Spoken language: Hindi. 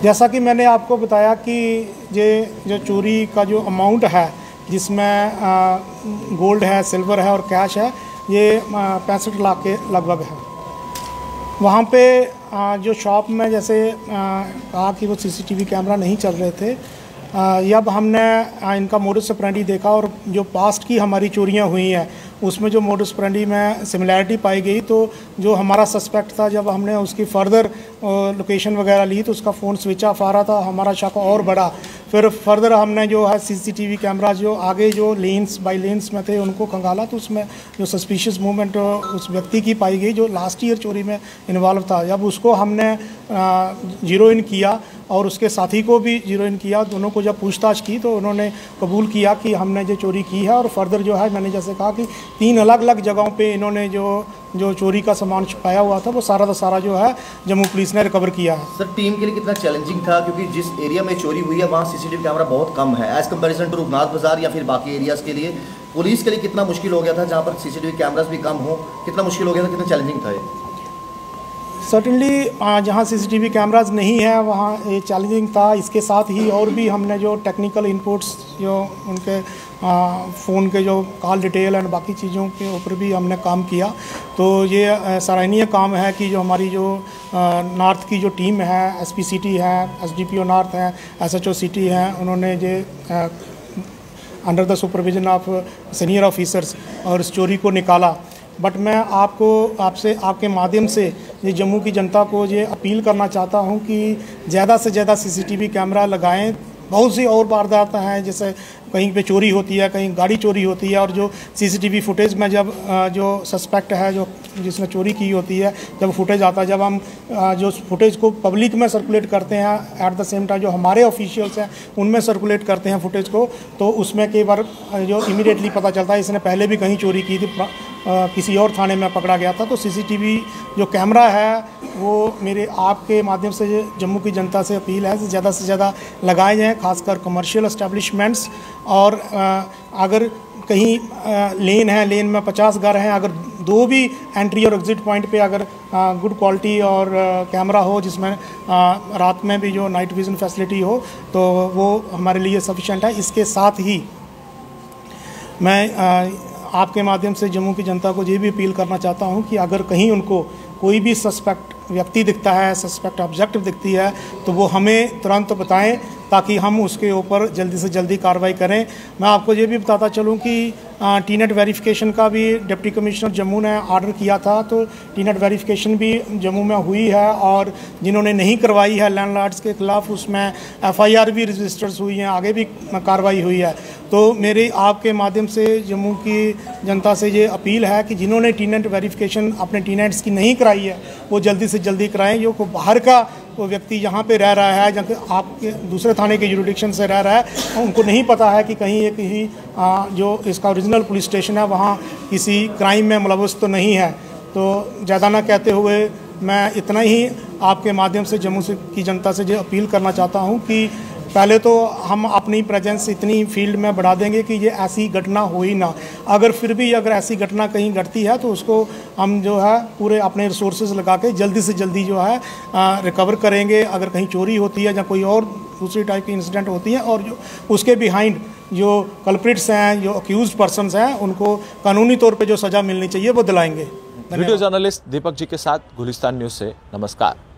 जैसा कि मैंने आपको बताया कि ये जो चोरी का जो अमाउंट है, जिसमें गोल्ड है, सिल्वर है और कैश है, ये 65 लाख के लगभग है। वहाँ पे जो शॉप में जैसे कहा कि वो सीसीटीवी कैमरा नहीं चल रहे थे, जब हमने इनका मोडस ऑपरेंडी देखा और जो पास्ट की हमारी चोरियां हुई हैं उसमें जो मोडस ऑपरेंडी में सिमिलैरिटी पाई गई, तो जो हमारा सस्पेक्ट था, जब हमने उसकी फर्दर लोकेशन वगैरह ली तो उसका फ़ोन स्विच ऑफ आ रहा था। हमारा शक और बढ़ा। फिर फर्दर हमने जो है सीसीटीवी कैमरा जो आगे जो लेन्स बाई लेन्स में थे उनको खंगाला, तो उसमें जो सस्पिशियस मूवमेंट उस व्यक्ति की पाई गई जो लास्ट ईयर चोरी में इन्वॉल्व था। जब उसको हमने जीरो इन किया और उसके साथी को भी जीरो इन किया, दोनों को जब पूछताछ की तो उन्होंने कबूल किया कि हमने जो चोरी की है। और फर्दर जो है, मैंने जैसे कहा कि 3 अलग अलग जगहों पे इन्होंने जो चोरी का सामान छुपाया हुआ था वो सारा का सारा जो है जम्मू पुलिस ने रिकवर किया है। सर, टीम के लिए कितना चैलेंजिंग था, क्योंकि जिस एरिया में चोरी हुई है वहाँ सीसीटीवी कैमरा बहुत कम है एज़ कम्पेरिजन टू रघुनाथ बाजार या फिर बाकी एरियाज़ के लिए। पुलिस के लिए कितना मुश्किल हो गया था जहाँ पर सीसीटीवी कैमराज भी कम हो, कितना मुश्किल हो गया था, कितना चैलेंजिंग था ये? सर्टनली जहाँ सीसीटीवी कैमराज नहीं है वहाँ ये चैलेंजिंग था। इसके साथ ही और भी हमने जो टेक्निकल इनपुट्स जो उनके फ़ोन के जो कॉल डिटेल एंड बाकी चीज़ों के ऊपर भी हमने काम किया। तो ये सराहनीय काम है कि जो हमारी जो नॉर्थ की जो टीम है, एसपी सिटी है, एसडीपीओ नॉर्थ है, एसएचओ सिटी है, उन्होंने ये under the supervision of senior officers और इस चोरी को निकाला। बट मैं आपसे आपके माध्यम से ये जम्मू की जनता को ये अपील करना चाहता हूँ कि ज़्यादा से ज़्यादा सीसीटीवी कैमरा लगाएं। बहुत सी और वारदातें हैं, जैसे कहीं पे चोरी होती है, कहीं गाड़ी चोरी होती है, और जो सीसीटीवी फुटेज में जब जो सस्पेक्ट है जो जिसने चोरी की होती है, जब फुटेज आता है, जब हम जो फुटेज को पब्लिक में सर्कुलेट करते हैं, एट द सेम टाइम जो हमारे ऑफिशियल्स हैं उनमें सर्कुलेट करते हैं फुटेज को, तो उसमें कई बार जो इमीडिएटली पता चलता है इसने पहले भी कहीं चोरी की थी, किसी और थाने में पकड़ा गया था। तो सीसीटीवी जो कैमरा है वो मेरे आपके माध्यम से जम्मू की जनता से अपील है कि ज़्यादा से ज़्यादा लगाए जाएँ, खासकर कमर्शियल एस्टेब्लिशमेंट्स। और अगर कहीं लेन है, लेन में 50 घर हैं, अगर 2 भी एंट्री और एग्ज़िट पॉइंट पे अगर गुड क्वालिटी और कैमरा हो जिसमें रात में भी जो नाइट विज़न फैसिलिटी हो, तो वो हमारे लिए सफिशेंट है। इसके साथ ही मैं आपके माध्यम से जम्मू की जनता को ये भी अपील करना चाहता हूँ कि अगर कहीं उनको कोई भी सस्पेक्ट व्यक्ति दिखता है, सस्पेक्ट ऑब्जेक्ट दिखती है, तो वो हमें तुरंत बताएं ताकि हम उसके ऊपर जल्दी से जल्दी कार्रवाई करें। मैं आपको ये भी बताता चलूँ कि टीनेट वेरिफिकेशन का भी डिप्टी कमिश्नर जम्मू ने ऑर्डर किया था, तो टीनेट वेरिफिकेशन भी जम्मू में हुई है, और जिन्होंने नहीं करवाई है लैंडलॉर्ड्स के खिलाफ उसमें एफआईआर भी रजिस्टर्स हुई हैं, आगे भी कार्रवाई हुई है। तो मेरी आपके माध्यम से जम्मू की जनता से ये अपील है कि जिन्होंने टीनेट वेरिफिकेशन अपने टीनेट्स की नहीं कराई है वो जल्दी से जल्दी कराएं। जो को बाहर का वो व्यक्ति यहाँ पे रह रहा है, जब आपके दूसरे थाने के जुरिडिक्शन से रह रहा है, उनको नहीं पता है कि कहीं एक ही जो इसका ओरिजिनल पुलिस स्टेशन है वहाँ किसी क्राइम में मुलव्वस तो नहीं है। तो ज़्यादा ना कहते हुए मैं इतना ही आपके माध्यम से जम्मू की जनता से ये अपील करना चाहता हूँ कि पहले तो हम अपनी प्रेजेंस इतनी फील्ड में बढ़ा देंगे कि ये ऐसी घटना हो ही ना। अगर फिर भी अगर ऐसी घटना कहीं घटती है तो उसको हम जो है पूरे अपने रिसोर्सेज लगा के जल्दी से जल्दी जो है रिकवर करेंगे। अगर कहीं चोरी होती है या कोई और दूसरी टाइप की इंसिडेंट होती है और जो उसके बिहाइंड जो कल्प्रिट्स हैं, जो अक्यूज्ड पर्सनस हैं, उनको कानूनी तौर पर जो सज़ा मिलनी चाहिए वो दिलाएंगे। वीडियो जर्नलिस्ट दीपक जी के साथ गुलिस्तान न्यूज़ से नमस्कार।